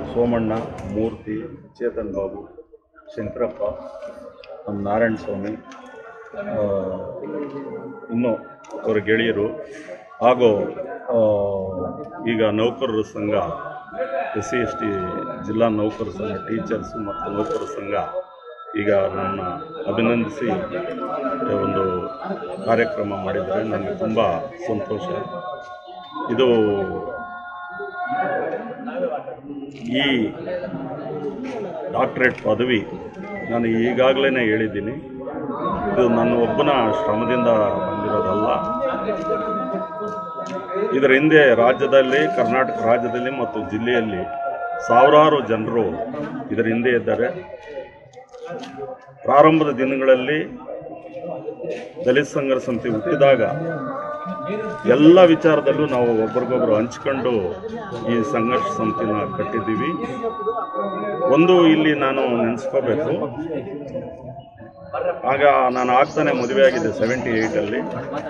ಸೋಮಣ್ಣ, ಮೂರ್ತಿ, ಚೇತನ್ ಬಾಬು, ಶಂಕರಪ್ಪ, ನಾರಾಯಣ ಸ್ವಾಮಿ, ಇನ್ನೂ ಅವರ ಗೆಳೆಯರು ಹಾಗೂ ಈಗ ನೌಕರರ ಸಂಘ SC/ST ಜಿಲ್ಲಾ ನೌಕರರ ಸಂಘ ಟೀಚರ್ಸ್ ಮತ್ತು ನೌಕರರ ಸಂಘ ಈಗ ನನ್ನ ಅಭಿನಂದಿಸಿ ಒಂದು ಕಾರ್ಯಕ್ರಮ ಮಾಡಿದರೆ ನನಗೆ ತುಂಬ ಸಂತೋಷ. ಇದು ಈ ಡಾಕ್ಟರೇಟ್ ಪದವಿ ನಾನು ಈಗಾಗಲೇ ಹೇಳಿದ್ದೀನಿ, ಇದು ನನ್ನ ಒಬ್ಬನ ಶ್ರಮದಿಂದ ಬಂದಿರೋದಲ್ಲ. ಇದರ ಹಿಂದೆ ರಾಜ್ಯದಲ್ಲಿ, ಕರ್ನಾಟಕ ರಾಜ್ಯದಲ್ಲಿ ಮತ್ತು ಜಿಲ್ಲೆಯಲ್ಲಿ ಸಾವಿರಾರು ಜನರು ಇದರ ಹಿಂದೆ ಇದ್ದಾರೆ. ಪ್ರಾರಂಭದ ದಿನಗಳಲ್ಲಿ ದಲಿತ ಸಂಘರ್ಷ ಸಮಿತಿ ಹುಟ್ಟಿದಾಗ ಎಲ್ಲ ವಿಚಾರದಲ್ಲೂ ನಾವು ಒಬ್ಬರಿಗೊಬ್ಬರು ಹಂಚ್ಕೊಂಡು ಈ ಸಂಘರ್ಷ ಸಮಿತಿನ ಕಟ್ಟಿದ್ದೀವಿ. ಒಂದು ಇಲ್ಲಿ ನಾನು ನೆನೆಸ್ಕೋಬೇಕು, ಆಗ ನಾನು ಆಗ್ತಾನೆ ಮದುವೆ ಆಗಿದೆ 78ಅಲ್ಲಿ.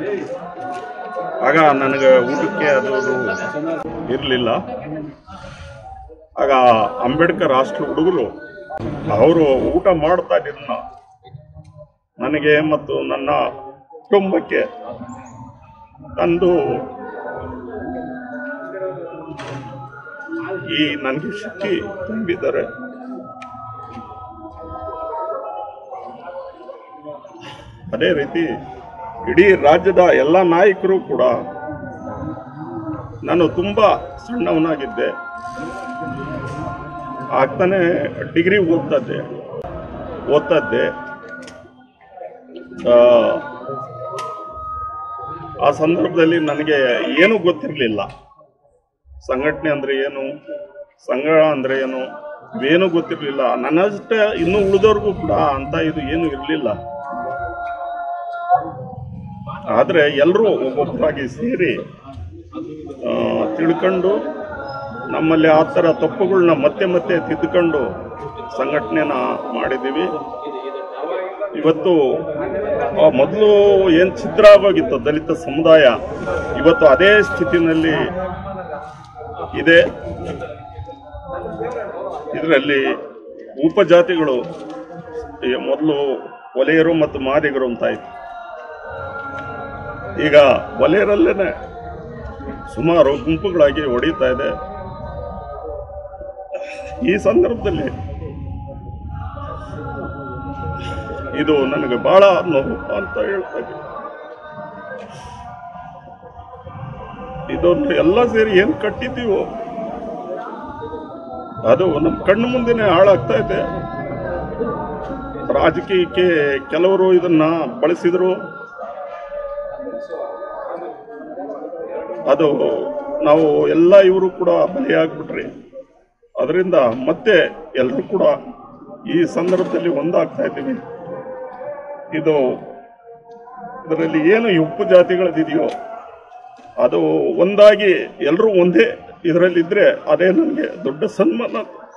ಆಗ ನನಗೆ ಊಟಕ್ಕೆ ಅದು ಇರಲಿಲ್ಲ. ಆಗ ಅಂಬೇಡ್ಕರ್ ಹಾಸ್ಟೆಲ್ ಹುಡುಗರು ಅವರು ಊಟ ಮಾಡ್ತಾ ಇದ್ದ ನನಗೆ ಮತ್ತು ನನ್ನ ಕುಟುಂಬಕ್ಕೆ ತಂದು ಈ ನನಗೆ ಶಕ್ತಿ ತುಂಬಿದ್ದಾರೆ. ಅದೇ ರೀತಿ ಇಡೀ ರಾಜ್ಯದ ಎಲ್ಲ ನಾಯಕರು ಕೂಡ, ನಾನು ತುಂಬ ಸಣ್ಣವನಾಗಿದ್ದೆ, ಆಗ್ತಾನೆ ಡಿಗ್ರಿ ಓದ್ತದ್ದೆ. ಆ ಸಂದರ್ಭದಲ್ಲಿ ನನಗೆ ಏನೂ ಗೊತ್ತಿರಲಿಲ್ಲ. ಸಂಘಟನೆ ಅಂದರೆ ಏನು, ಸಂಘ ಅಂದರೆ ಏನು, ಏನೂ ಗೊತ್ತಿರಲಿಲ್ಲ. ನನ್ನಷ್ಟೇ ಇನ್ನೂ ಉಳಿದವ್ರಿಗೂ ಕೂಡ ಅಂತ ಇದು ಏನೂ ಇರಲಿಲ್ಲ. ಆದರೆ ಎಲ್ಲರೂ ಒಬ್ಬೊಬ್ಬರಾಗಿ ಸೇರಿ ತಿಳ್ಕೊಂಡು ನಮ್ಮಲ್ಲಿ ಆ ಥರ ತಪ್ಪುಗಳನ್ನ ಮತ್ತೆ ಮತ್ತೆ ತಿದ್ದುಕೊಂಡು ಸಂಘಟನೆನ ಮಾಡಿದ್ದೀವಿ. ಇವತ್ತು ಮೊದಲು ಏನು ಛಿದ್ರವಾಗಿತ್ತು ದಲಿತ ಸಮುದಾಯ, ಇವತ್ತು ಅದೇ ಸ್ಥಿತಿನಲ್ಲಿ ಇದೆ. ಇದರಲ್ಲಿ ಉಪಜಾತಿಗಳು ಮೊದಲು ಒಲೆಯರು ಮತ್ತು ಮಾದಿಗರು ಅಂತ ಇತ್ತು. ಈಗ ಒಲೆಯರಲ್ಲೇ ಸುಮಾರು ಗುಂಪುಗಳಾಗಿ ಹೊಡೀತಾ ಇದೆ. ಈ ಸಂದರ್ಭದಲ್ಲಿ ಇದು ನನಗೆ ಬಹಳ ನೋವು ಅಂತ ಹೇಳ್ತಾ ಇದ್ದೀನಿ. ಇದೊಂದು ಎಲ್ಲ ಸೇರಿ ಏನು ಕಟ್ಟಿದ್ದೀವೋ ಅದು ನಮ್ಮ ಕಣ್ಣು ಮುಂದೆನೆ ಹಾಳಾಗ್ತಾ ಇದೆ. ರಾಜಕೀಯಕ್ಕೆ ಕೆಲವರು ಇದನ್ನ ಬಳಸಿದ್ರು, ಅದು ನಾವು ಎಲ್ಲ ಇವರು ಕೂಡ ಬಲಿಯಾಗ್ಬಿಟ್ರಿ. ಅದರಿಂದ ಮತ್ತೆ ಎಲ್ಲರೂ ಕೂಡ ಈ ಸಂದರ್ಭದಲ್ಲಿ ಒಂದಾಗ್ತಾ ಇದ್ದೀವಿ. ಇದರಲ್ಲಿ ಏನು ಈ ಉಪಜಾತಿಗಳದಿದೆಯೋ ಅದು ಒಂದಾಗಿ ಎಲ್ಲರೂ ಒಂದೇ ಇದರಲ್ಲಿದ್ದರೆ ಅದೇ ನನಗೆ ದೊಡ್ಡ ಸನ್ಮಾನ.